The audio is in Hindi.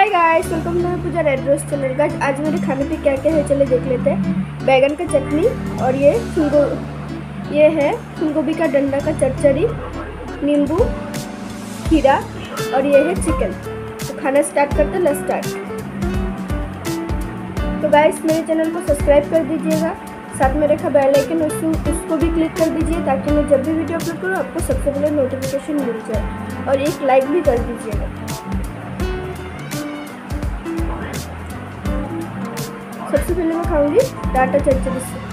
Hi guys, welcome to Pooja red roast channel. Guys आज मेरे खाने पे क्या क्या है चले देख लेते हैं। बैगन का चटनी और ये है फूलगोभी का डंडा का चटचड़ी, नींबू, खीरा और ये है चिकन। तो खाना स्टार्ट करते हैं, लेट्स स्टार्ट। तो गाइस मेरे चैनल को सब्सक्राइब कर दीजिएगा, साथ में रखा बेल आइकन उसको भी क्लिक कर दीजिए ताकि मैं जब भी वीडियो अपलोड करूँ आपको सबसे पहले नोटिफिकेशन मिल जाए, और एक लाइक भी कर दीजिएगा। सबसे पहले मैं खाऊंगी टाटा चटचड़ी से।